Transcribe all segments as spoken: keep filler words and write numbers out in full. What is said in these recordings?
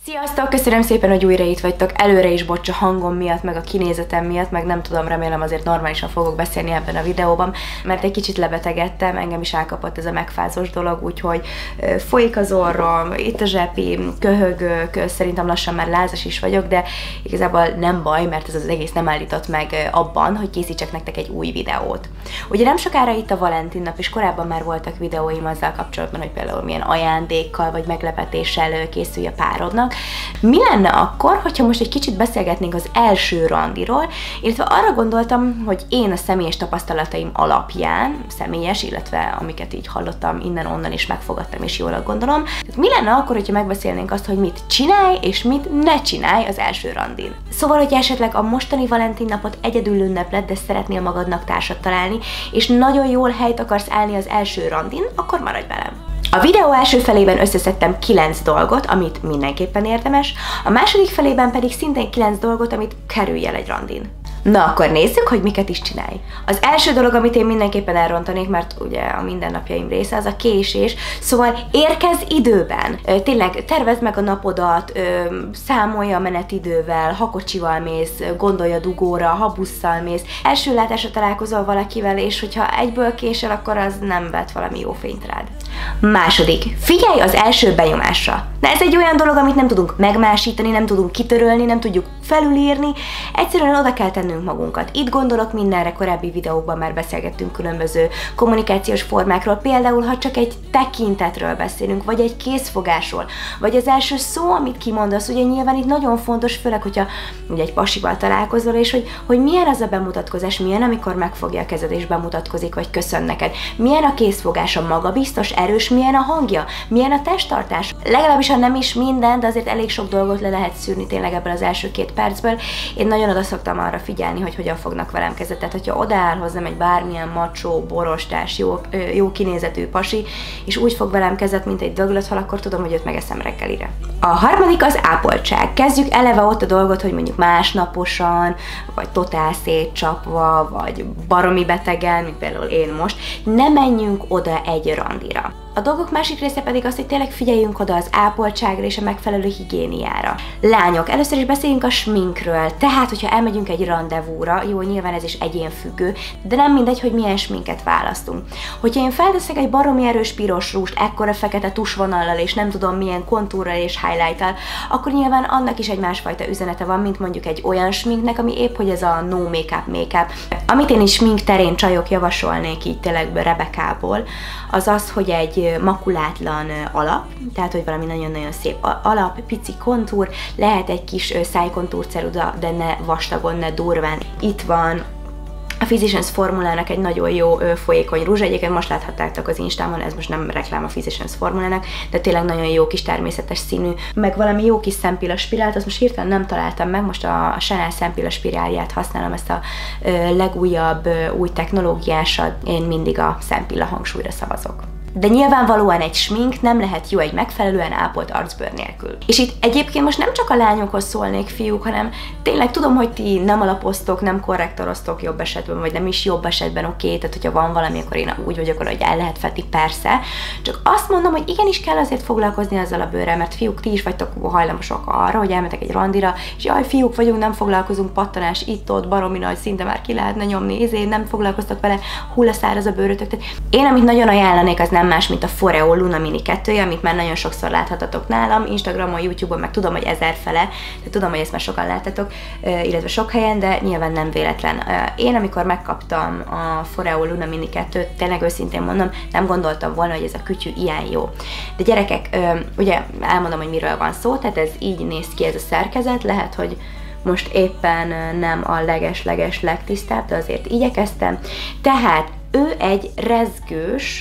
Sziasztok! Köszönöm szépen, hogy újra itt vagytok. Előre is bocs a hangom miatt, meg a kinézetem miatt, meg nem tudom, remélem azért normálisan fogok beszélni ebben a videóban, mert egy kicsit lebetegedtem, engem is elkapott ez a megfázós dolog, úgyhogy folyik az orrom, itt a zsepi, köhögök, szerintem lassan már lázas is vagyok, de igazából nem baj, mert ez az egész nem állított meg abban, hogy készítsek nektek egy új videót. Ugye nem sokára itt a Valentin nap, és korábban már voltak videóim azzal kapcsolatban, hogy például milyen ajándékkal vagy meglepetéssel készülj a párodnak. Mi lenne akkor, hogyha most egy kicsit beszélgetnénk az első randiról, illetve arra gondoltam, hogy én a személyes tapasztalataim alapján, személyes, illetve amiket így hallottam innen-onnan is megfogadtam, és jól gondolom, tehát mi lenne akkor, hogyha megbeszélnénk azt, hogy mit csinálj, és mit ne csinálj az első randin. Szóval, hogy esetleg a mostani Valentin napot egyedül ünnepled, de szeretnél magadnak társat találni, és nagyon jól helyt akarsz állni az első randin, akkor maradj velem! A videó első felében összeszedtem kilenc dolgot, amit mindenképpen érdemes, a második felében pedig szintén kilenc dolgot, amit kerülj el egy randin. Na akkor nézzük, hogy miket is csinálj. Az első dolog, amit én mindenképpen elrontanék, mert ugye a mindennapjaim része, az a késés, szóval érkezz időben. Tényleg tervezd meg a napodat, számolj a menetidővel, ha kocsival mész, gondolj a dugóra, ha busszal mész. Első látásra találkozol valakivel, és hogyha egyből késel, akkor az nem vet valami jó fényt rád. Második, figyelj az első benyomásra. Na ez egy olyan dolog, amit nem tudunk megmásítani, nem tudunk kitörölni, nem tudjuk felülírni, egyszerűen oda kell tennünk magunkat. Itt gondolok mindenre, korábbi videókban már beszélgettünk különböző kommunikációs formákról, például ha csak egy tekintetről beszélünk, vagy egy készfogásról, vagy az első szó, amit kimondasz, ugye nyilván itt nagyon fontos, főleg, hogyha ugye egy pasival találkozol, és hogy, hogy milyen az a bemutatkozás, milyen, amikor megfogja a kezed és bemutatkozik, vagy köszön neked, milyen a készfogása, magabiztos, erős, milyen a hangja, milyen a testtartás. Legalábbis, ha nem is minden, de azért elég sok dolgot le lehet szűrni tényleg ebből az első két percből. Én nagyon oda szoktam arra figyelni, hogy hogyan fognak velem kezet. Tehát, hogyha odaáll hozzám egy bármilyen macsó, borostás, jó, jó kinézetű pasi, és úgy fog velem kezet, mint egy döglött hal, akkor tudom, hogy őt megeszem reggelire. A harmadik az ápoltság. Kezdjük eleve ott a dolgot, hogy mondjuk másnaposan, vagy totál szétcsapva, vagy baromi betegen, mint például én most, ne menjünk oda egy randira. A dolgok másik része pedig az, hogy tényleg figyeljünk oda az ápoltságra és a megfelelő higiéniára. Lányok, először is beszéljünk a sminkről, tehát hogyha elmegyünk egy randevúra, jó, nyilván ez is egyénfüggő, de nem mindegy, hogy milyen sminket választunk. Hogyha én felteszek egy baromi erős piros rúst, ekkora fekete tusvonallal és nem tudom milyen kontúrral és highlight-tal, akkor nyilván annak is egy másfajta üzenete van, mint mondjuk egy olyan sminknek, ami épp hogy ez a no make-up make-up. Amit én is smink terén csajok javasolnék így tényleg Rebekából, az az, hogy egy makulátlan alap, tehát hogy valami nagyon-nagyon szép alap, pici kontúr, lehet egy kis szájkontúr ceruza, de ne vastagon, ne durván. Itt van a Physicians formulának egy nagyon jó ö, folyékony rúzs, egyébként most láthattátok az Instámon, ez most nem reklám a Physicians formulának, de tényleg nagyon jó kis természetes színű, meg valami jó kis szempilla spirált, azt most hirtelen nem találtam meg, most a, a Chanel szempilla spirálját használom, ezt a ö, legújabb ö, új technológiásat, én mindig a szempilla hangsúlyra szavazok. De nyilvánvalóan egy smink nem lehet jó egy megfelelően ápolt arcbőr nélkül. És itt egyébként most nem csak a lányokhoz szólnék, fiúk, hanem tényleg tudom, hogy ti nem alapoztok, nem korrektoroztok jobb esetben, vagy nem is jobb esetben, oké, okay, tehát hogyha van valami, akkor én úgy vagyok, hogy el lehet fetni, persze. Csak azt mondom, hogy igenis kell azért foglalkozni azzal a bőrrel, mert fiúk, ti is vagytok hajlamosak arra, hogy elmetek egy randira, és jaj, fiúk vagyunk, nem foglalkozunk, pattanás itt-ott, baromi nagy, szinte már ki lehetne nyomni, ezért nem foglalkoztok vele, hullaszáraz a bőrötök. Tehát én, amit nagyon ajánlanék, az nem más, mint a Foreo Luna Mini kettője, amit már nagyon sokszor láthatatok nálam, Instagramon, YouTube-on, meg tudom, hogy ezerfele, de tudom, hogy ezt már sokan láttatok, illetve sok helyen, de nyilván nem véletlen. Én, amikor megkaptam a Foreo Luna Mini kettőt, tényleg őszintén mondom, nem gondoltam volna, hogy ez a kütyű ilyen jó. De gyerekek, ugye elmondom, hogy miről van szó, tehát ez így néz ki ez a szerkezet, lehet, hogy most éppen nem a leges-leges legtisztább, de azért igyekeztem. Tehát ő egy rezgős,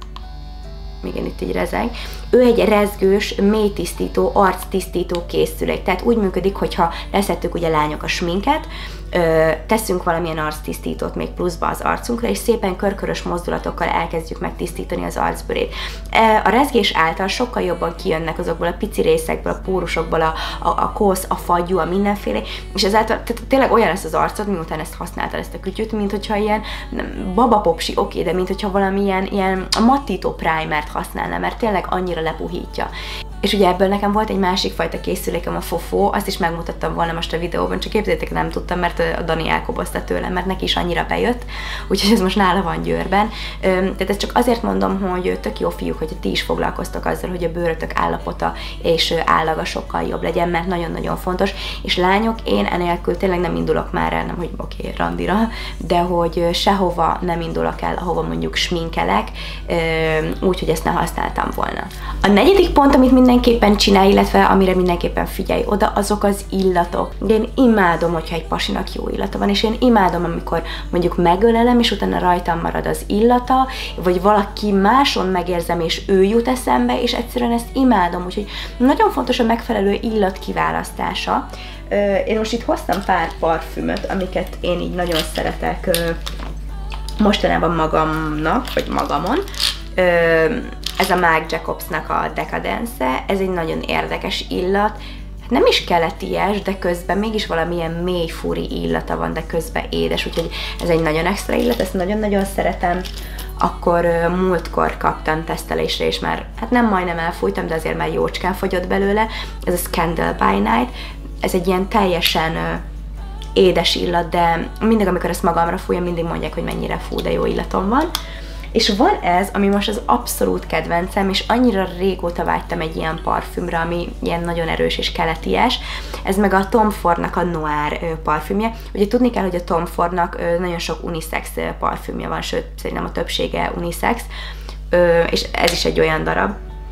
igen, itt egy rezeg, ő egy rezgős, mélytisztító, arctisztító készülék. Tehát úgy működik, hogyha leszettük ugye lányok a sminket, ö, teszünk valamilyen arctisztítót még pluszba az arcunkra, és szépen körkörös mozdulatokkal elkezdjük megtisztítani az arcbőrét. A rezgés által sokkal jobban kijönnek azokból a pici részekből, a pórusokból a, a, a kosz, a fagyú, a mindenféle, és ezáltal tehát tényleg olyan lesz az arcod, miután ezt használtál, ezt a kütyüt, mint hogyha ilyen babapopsi, oké, de mint hogyha valamilyen ilyen mattító primert használna, mert tényleg annyira lepuhítja. És ugye ebből nekem volt egy másik fajta készülékem, a Fofó, azt is megmutattam volna most a videóban, csak képzeljétek, nem tudtam, mert a Dani elkobozta tőlem, mert neki is annyira bejött, úgyhogy ez most nála van Győrben. Tehát ezt csak azért mondom, hogy tök jó fiúk, hogy ti is foglalkoztok azzal, hogy a bőrötök állapota és állaga sokkal jobb legyen, mert nagyon-nagyon fontos. És lányok, én enélkül tényleg nem indulok már el, nem hogy oké, okay, randira, de hogy sehova nem indulok el, ahova mondjuk sminkelek, úgyhogy ezt ne használtam volna. A negyedik pont, amit mindenképpen csinálj, illetve amire mindenképpen figyelj oda, azok az illatok. De én imádom, hogyha egy pasinak jó illata van, és én imádom, amikor mondjuk megölelem, és utána rajtam marad az illata, vagy valaki máson megérzem, és ő jut eszembe, és egyszerűen ezt imádom, úgyhogy nagyon fontos a megfelelő illat kiválasztása. Én most itt hoztam pár parfümöt, amiket én így nagyon szeretek mostanában magamnak, vagy magamon. Ez a Marc Jacobsnak a Decadence, ez egy nagyon érdekes illat, nem is keleties, de közben mégis valamilyen mély furi illata van, de közben édes, úgyhogy ez egy nagyon extra illat, ezt nagyon-nagyon szeretem. Akkor uh, múltkor kaptam tesztelésre, és már, hát nem majdnem elfújtam, de azért már jócskán fogyott belőle, ez a Scandal by Night, ez egy ilyen teljesen uh, édes illat, de mindig, amikor ezt magamra fújom, mindig mondják, hogy mennyire fú, de jó illatom van. És van ez, ami most az abszolút kedvencem, és annyira régóta vágytam egy ilyen parfümre, ami ilyen nagyon erős és keleties. Ez meg a Tom Fordnak a Noir parfümje. Ugye tudni kell, hogy a Tom Fordnak nagyon sok unisex parfümje van, sőt, szerintem a többsége unisex, és ez is egy olyan darab.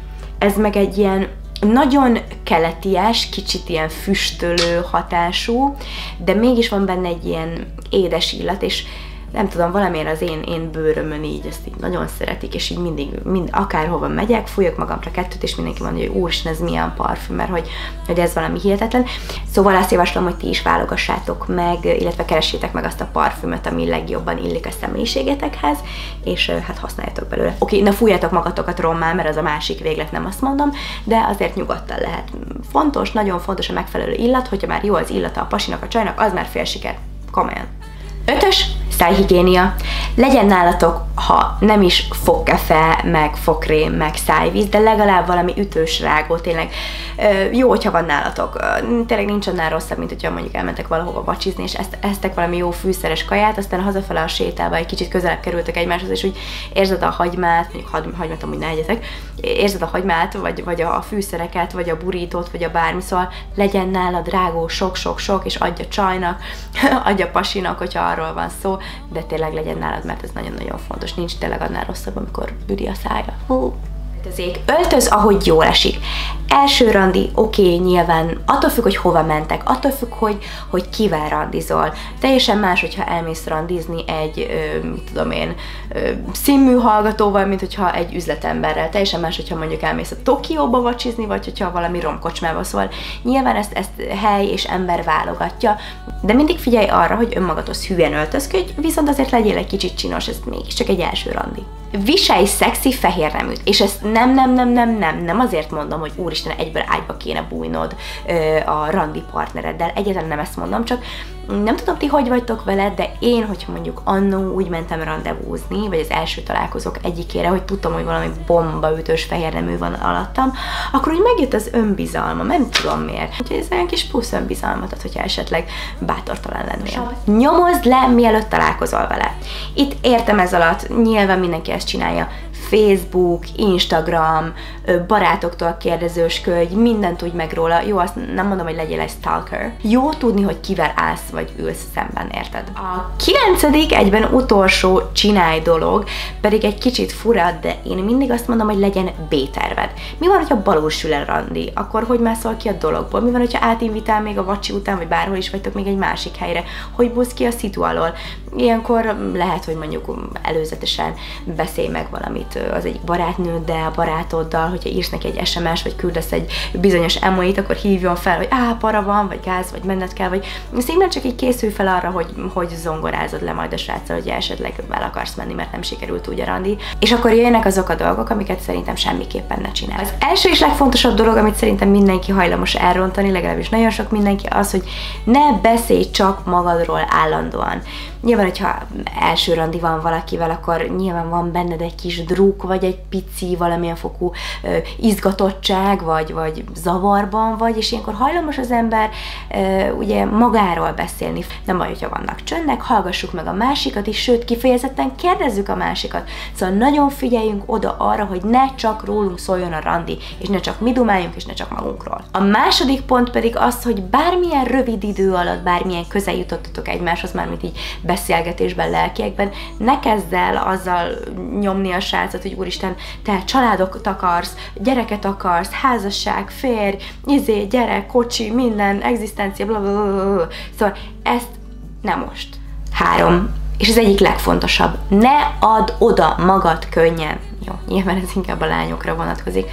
Ez meg egy ilyen nagyon keleties, kicsit ilyen füstölő hatású, de mégis van benne egy ilyen édes illat, és nem tudom, valamiért az én, én bőrömön így, ezt így nagyon szeretik, és így mindig, mind, akárhova megyek, fújok magamra kettőt, és mindenki mondja, hogy úristen, ez milyen parfüm, mert hogy, hogy ez valami hihetetlen. Szóval azt javaslom, hogy ti is válogassátok meg, illetve keressétek meg azt a parfümöt, ami legjobban illik a személyiségetekhez, és hát használjátok belőle. Oké, na fújjátok magatokat rommá, mert az a másik véglet, nem azt mondom, de azért nyugodtan lehet. Fontos, nagyon fontos a megfelelő illat, hogyha már jó az illata a pasinak, a csajnak, az már fél siker. Komolyan. Ötös, szájhigiénia. Legyen nálatok, ha nem is fogkefe, meg fogkrém, meg szájvíz, de legalább valami ütős rágó, tényleg jó, hogyha van nálatok. Tényleg nincs annál rosszabb, mint hogyha mondjuk elmentek valahova vacsizni, és ezt, eztek valami jó fűszeres kaját, aztán hazafele a sétálba egy kicsit közelebb kerültek egymáshoz, és úgy érzed a hagymát, mondjuk hagymát amúgy ne egyetek, érzed a hagymát, vagy, vagy a fűszereket, vagy a burítót, vagy a bármi, szóval legyen nálad rágó sok-sok-sok, és adja csajnak, adja pasinak, hogyha arról van szó, de tényleg legyen nálad, mert ez nagyon-nagyon fontos. Nincs tényleg annál rosszabb, amikor büri a szája. Hú. Öltöz, ahogy jól esik. Első randi, oké, okay, nyilván attól függ, hogy hova mentek, attól függ, hogy, hogy kivel randizol. Teljesen más, hogyha elmész randizni egy, ö, mit tudom én, ö, színműhallgatóval, mint hogyha egy üzletemberrel. Teljesen más, hogyha mondjuk elmész a Tokióba vacsizni, vagy hogyha valami romkocsmába. Szóval nyilván ezt, ezt hely és ember válogatja, de mindig figyelj arra, hogy önmagadhoz hülyen öltözködj, viszont azért legyél egy kicsit csinos, ez mégiscsak egy első randi. Viselj szexi fehér neműt, és ezt nem, nem, nem, nem, nem, nem azért mondom, hogy úristen, egyből ágyba kéne bújnod ö, a randi partnereddel, egyáltalán nem ezt mondom, csak nem tudom, ti hogy vagytok vele, de én, hogyha mondjuk annó úgy mentem randevúzni, vagy az első találkozók egyikére, hogy tudtam, hogy valami bombaütős fehér nemű van alattam, akkor úgy megjött az önbizalmam, nem tudom miért. Úgyhogy ez olyan kis plusz önbizalmat ad, hogyha esetleg bátortalan lennél. Nyomozd le, mielőtt találkozol vele. Itt értem ez alatt, nyilván mindenki ezt csinálja. Facebook, Instagram, barátoktól kérdezősködj, mindent tudj meg róla. Jó, azt nem mondom, hogy legyél egy stalker. Jó tudni, hogy kivel állsz, vagy ülsz szemben, érted? A kilencedik, egyben utolsó csinálj dolog, pedig egy kicsit fura, de én mindig azt mondom, hogy legyen B-terved. Mi van, hogyha balul sül el randi? Akkor hogy mászol ki a dologból? Mi van, hogyha átinvitál még a vacsi után, vagy bárhol is vagytok még egy másik helyre? Hogy busz ki a szitu alól? Ilyenkor lehet, hogy mondjuk előzetesen beszélj meg valamit az egyik barátnőddel, barátoddal, hogyha írsz neki egy es em es, vagy küldesz egy bizonyos emoit, akkor hívjon fel, hogy á, para van, vagy gáz, vagy menned kell, vagy szépen csak így készülj fel arra, hogy, hogy zongorázod le majd a sráccal, hogy esetleg el akarsz menni, mert nem sikerült úgy a randi. És akkor jöjjenek azok a dolgok, amiket szerintem semmiképpen ne csinálj. Az első és legfontosabb dolog, amit szerintem mindenki hajlamos elrontani, legalábbis nagyon sok mindenki, az, hogy ne beszélj csak magadról állandóan. Nyilván nyilván, hogyha első randi van valakivel, akkor nyilván van benned egy kis druk, vagy egy pici, valamilyen fokú ö, izgatottság, vagy, vagy zavarban vagy, és ilyenkor hajlamos az ember ö, ugye magáról beszélni. Nem baj, hogyha vannak csöndek, hallgassuk meg a másikat is, sőt, kifejezetten kérdezzük a másikat. Szóval nagyon figyeljünk oda arra, hogy ne csak rólunk szóljon a randi, és ne csak mi dumáljunk, és ne csak magunkról. A második pont pedig az, hogy bármilyen rövid idő alatt, bármilyen közel jutottatok egymáshoz, mármint így beszélgetésben, lelkiekben, ne kezd el azzal nyomni a srácot, hogy úristen, te családot akarsz, gyereket akarsz, házasság, férj, izé, gyerek, kocsi, minden, egzisztencia, blablabla. Szóval ezt nem most. Három. És az egyik legfontosabb, ne add oda magad könnyen. Jó, nyilván ez inkább a lányokra vonatkozik.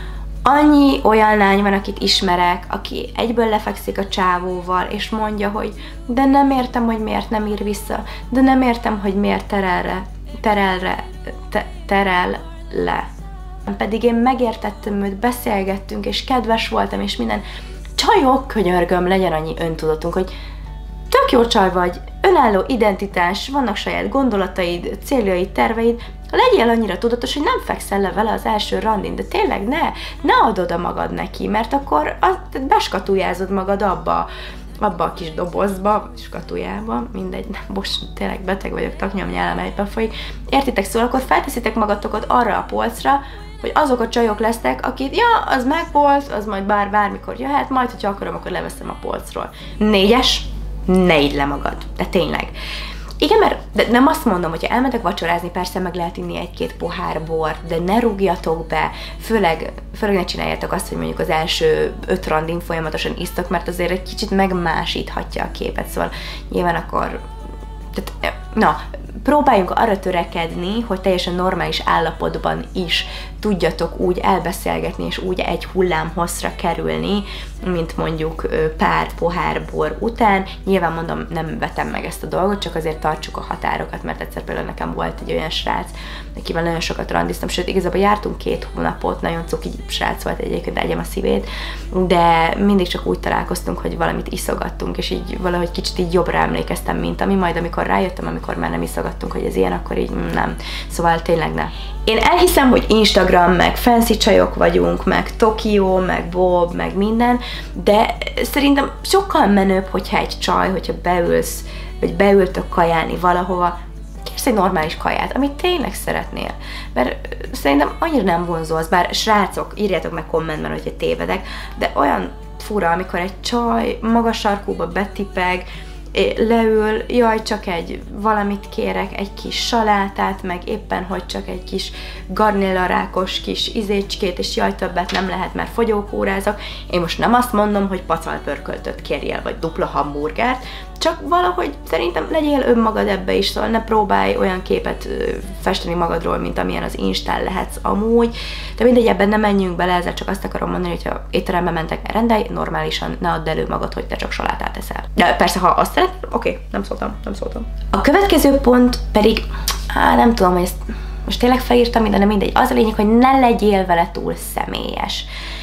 Annyi olyan lány van, akit ismerek, aki egyből lefekszik a csávóval, és mondja, hogy de nem értem, hogy miért nem ír vissza, de nem értem, hogy miért terelre, terelre, te, terel le. Pedig én megértettem őt, beszélgettünk, és kedves voltam, és minden. Csajok, könyörgöm, legyen annyi öntudatunk, hogy tök jó csaj vagy, önálló identitás, vannak saját gondolataid, céljaid, terveid, legyél annyira tudatos, hogy nem fekszel le vele az első randin, de tényleg ne, ne add oda magad neki, mert akkor az, beskatujázod magad abba, abba a kis dobozba, skatujába, mindegy, most tényleg beteg vagyok, taknyomnyállam egybe folyik. Értitek, szóval akkor felteszitek magatokat arra a polcra, hogy azok a csajok lesznek, akik, ja, az megvolt, az majd bár bármikor jöhet, majd, hogyha akarom, akkor leveszem a polcról. Négyes, ne idd le magad, de tényleg. Igen, mert de nem azt mondom, hogyha elmentek vacsorázni, persze meg lehet inni egy-két pohár bort, de ne rúgjatok be, főleg, főleg ne csináljátok azt, hogy mondjuk az első öt randin folyamatosan isztok, mert azért egy kicsit megmásíthatja a képet, szóval nyilván akkor, tehát, na, próbáljunk arra törekedni, hogy teljesen normális állapotban is tudjatok úgy elbeszélgetni, és úgy egy hullám hosszra kerülni, mint mondjuk pár pohár bor után. Nyilván mondom, nem vetem meg ezt a dolgot, csak azért tartsuk a határokat, mert egyszer például nekem volt egy olyan srác, akivel nagyon sokat randiztam, sőt, igazából jártunk két hónapot, nagyon cuki srác volt egyébként, egyem a szívét, de mindig csak úgy találkoztunk, hogy valamit iszogattunk, és így valahogy kicsit így jobbra emlékeztem, mint ami majd, amikor rájöttem, amikor már nem iszogattunk, hogy ez ilyen, akkor így nem. Szóval tényleg nem. Én elhiszem, hogy Instagram, meg fancy csajok vagyunk, meg Tokió, meg Bob, meg minden, de szerintem sokkal menőbb, hogyha egy csaj, hogyha beülsz, vagy beültök kajálni valahova, kérsz egy normális kaját, amit tényleg szeretnél. Mert szerintem annyira nem vonzó az, bár srácok, írjátok meg kommentben, hogyha tévedek, de olyan fura, amikor egy csaj magas sarkúba betipeg, leül, jaj, csak egy valamit kérek, egy kis salátát, meg éppen, hogy csak egy kis garnélarákos kis izécskét, és jaj, többet nem lehet, mert fogyókúrázok. Én most nem azt mondom, hogy pacalpörköltöt kérjél, vagy dupla hamburgert, csak valahogy szerintem legyél önmagad ebbe is, szóval ne próbálj olyan képet festeni magadról, mint amilyen az Instán lehetsz amúgy. De mindegy, ebben nem menjünk bele, ezzel csak azt akarom mondani, hogy ha étterembe mentek, rendelj normálisan, ne add elő magad, hogy te csak salátát eszel. De persze, ha azt szeret, oké, okay, nem szóltam, nem szóltam. A következő pont pedig, á, nem tudom, hogy ezt most tényleg felírtam minden, de mindegy, az a lényeg, hogy ne legyél vele túl személyes.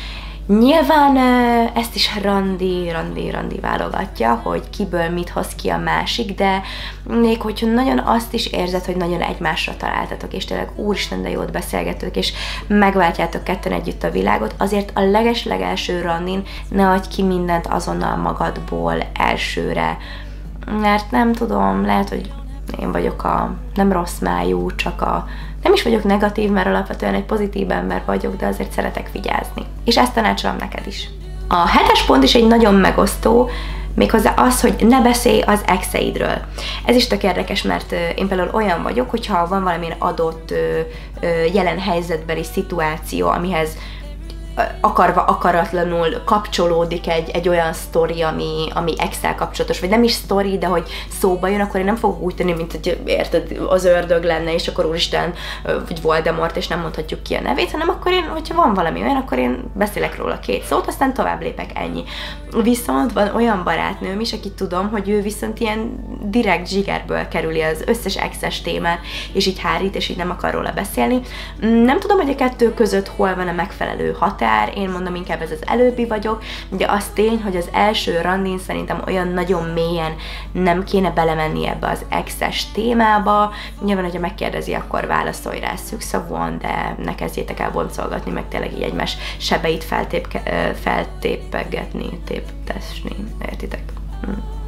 Nyilván ezt is randi, randi, randi válogatja, hogy kiből mit hoz ki a másik, de még hogyha nagyon azt is érzed, hogy nagyon egymásra találtatok, és tényleg úristen, de jót beszélgetők, és megváltjátok ketten együtt a világot, azért a leges-legelső randin ne adj ki mindent azonnal magadból elsőre, mert nem tudom, lehet, hogy én vagyok a nem rossz májú, csak a nem is vagyok negatív, mert alapvetően egy pozitív ember vagyok, de azért szeretek vigyázni. És ezt tanácsolom neked is. A hetes pont is egy nagyon megosztó, méghozzá az, hogy ne beszélj az exeidről. Ez is tök érdekes, mert én például olyan vagyok, hogyha van valamilyen adott jelen helyzetbeli szituáció, amihez akarva, akaratlanul kapcsolódik egy, egy olyan sztori, ami, ami Excel kapcsolatos, vagy nem is sztori, de hogy szóba jön, akkor én nem fogok úgy tenni, mint hogy érted, az ördög lenne, és akkor úristen, vagy Voldemort, és nem mondhatjuk ki a nevét, hanem akkor én, hogyha van valami olyan, akkor én beszélek róla két szót, aztán tovább lépek, ennyi. Viszont van olyan barátnőm is, aki tudom, hogy ő viszont ilyen direkt zsigerből kerüli az összes exes témát, és így hárít, és így nem akar róla beszélni. Nem tudom, hogy a kettő között hol van a megfelelő határ, én mondom, inkább ez az előbbi vagyok, de az tény, hogy az első randin szerintem olyan nagyon mélyen nem kéne belemenni ebbe az exes témába. Nyilván, hogyha megkérdezi, akkor válaszolj rá szükszavúan, de ne kezdjétek el boncolgatni, meg tényleg így egymás sebeit feltépke, feltépegetni, téptesni, értitek? Hm.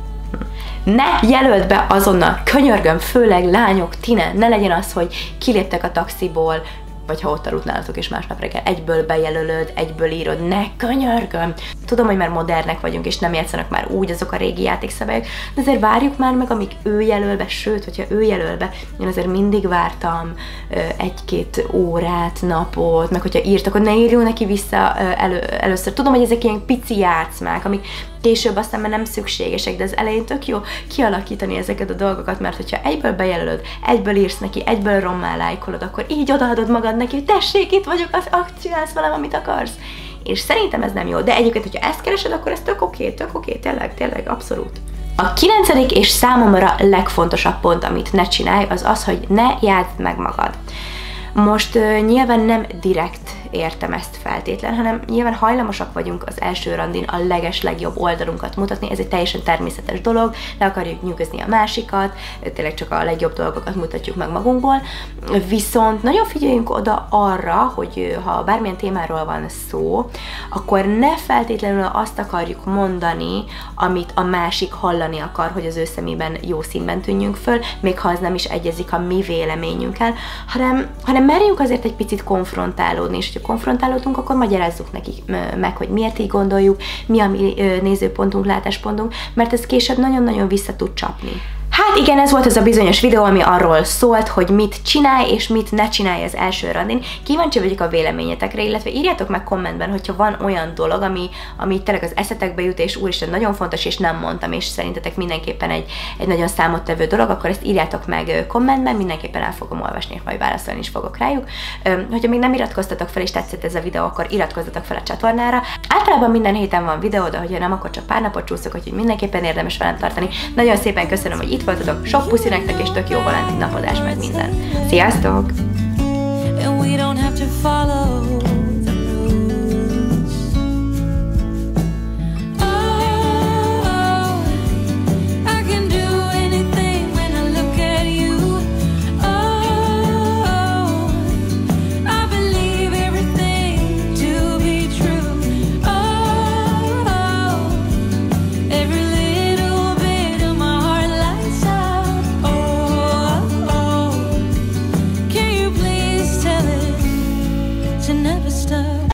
Ne jelölt be azonnal, könyörgöm, főleg lányok, ti ne, ne legyen az, hogy kiléptek a taxiból, vagy ha ott aludnálatok és másnap reggel egyből bejelölöd, egyből írod, ne, könyörgöm. Tudom, hogy már modernek vagyunk, és nem játszanak már úgy azok a régi játékszabályok, de azért várjuk már meg, amíg ő jelöl be, sőt, hogyha ő jelöl be, én azért mindig vártam egy-két órát, napot, meg hogyha írt, akkor ne írjunk neki vissza elő, először. Tudom, hogy ezek ilyen pici játszmák, amik később aztán már nem szükségesek, de az elején tök jó kialakítani ezeket a dolgokat, mert hogyha egyből bejelölöd, egyből írsz neki, egyből rommá lájkolod, akkor így odaadod magad neki, hogy tessék, itt vagyok, az, ah, csinálsz velem, amit akarsz. És szerintem ez nem jó, de egyébként, hogyha ezt keresed, akkor ez tök oké, tök oké, tényleg, tényleg, abszolút. A kilencedik és számomra legfontosabb pont, amit ne csinálj, az az, hogy ne játszd meg magad. Most uh, nyilván nem direkt értem ezt feltétlen, hanem nyilván hajlamosak vagyunk az első randin a leges legjobb oldalunkat mutatni, ez egy teljesen természetes dolog, le akarjuk nyűgözni a másikat, tényleg csak a legjobb dolgokat mutatjuk meg magunkból, viszont nagyon figyeljünk oda arra, hogy ha bármilyen témáról van szó, akkor ne feltétlenül azt akarjuk mondani, amit a másik hallani akar, hogy az ő szemében jó színben tűnjünk föl, még ha az nem is egyezik a mi véleményünkkel, hanem, hanem merjünk azért egy picit konfrontálódni, és hogyha konfrontálódunk, akkor magyarázzuk nekik meg, hogy miért így gondoljuk, mi a mi nézőpontunk, látáspontunk, mert ez később nagyon-nagyon vissza tud csapni. Hát igen, ez volt az a bizonyos videó, ami arról szólt, hogy mit csinálj és mit ne csinálj az első randin. Kíváncsi vagyok a véleményetekre, illetve írjátok meg kommentben, hogyha van olyan dolog, ami, ami tényleg az eszetekbe jut, és úristen, nagyon fontos, és nem mondtam, és szerintetek mindenképpen egy, egy nagyon számottevő dolog, akkor ezt írjátok meg kommentben, mindenképpen el fogom olvasni, és majd válaszolni is fogok rájuk. Hogyha még nem iratkoztatok fel, és tetszett ez a videó, akkor iratkozzatok fel a csatornára. Általában minden héten van videó, de hogyha nem, akkor csak pár napot csúszok, úgyhogy mindenképpen érdemes velem tartani. Nagyon szépen köszönöm, hogy itt voltatok, sok puszi nektek, és tök jó Valentin napozás meg minden. Sziasztok! Every